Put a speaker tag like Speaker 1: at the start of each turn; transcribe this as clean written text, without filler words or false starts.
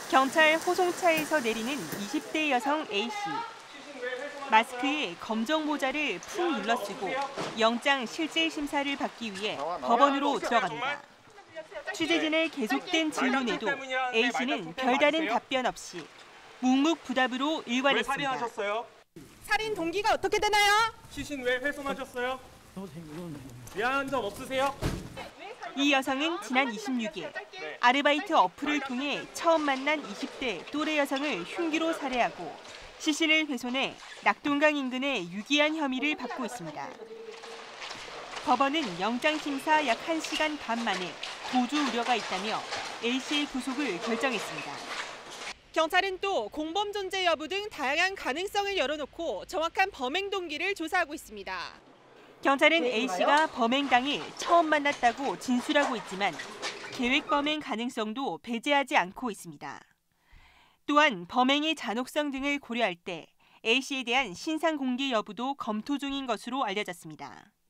Speaker 1: 경찰 호송차에서 내리는 20대 여성 A씨. 마스크에 검정 모자를 푹 눌러쓰고 영장 실질 심사를 받기 위해 법원으로 들어갑니다. 취재진의 계속된 질문에도 A씨는 별다른 답변 없이 묵묵부답으로 일관했습니다.
Speaker 2: 살인하셨어요?
Speaker 3: 살인 동기가 어떻게 되나요?
Speaker 2: 시신 왜 훼손하셨어요? 미안한 점 없으세요?
Speaker 1: 이 여성은 지난 26일 아르바이트 어플을 통해 처음 만난 20대 또래 여성을 흉기로 살해하고 시신을 훼손해 낙동강 인근에 유기한 혐의를 받고 있습니다. 법원은 영장심사 약 1시간 반 만에 도주 우려가 있다며 A씨의 구속을 결정했습니다.
Speaker 3: 경찰은 또 공범 존재 여부 등 다양한 가능성을 열어놓고 정확한 범행 동기를 조사하고 있습니다.
Speaker 1: 경찰은 A씨가 범행 당일 처음 만났다고 진술하고 있지만 계획 범행 가능성도 배제하지 않고 있습니다. 또한 범행의 잔혹성 등을 고려할 때 A씨에 대한 신상 공개 여부도 검토 중인 것으로 알려졌습니다.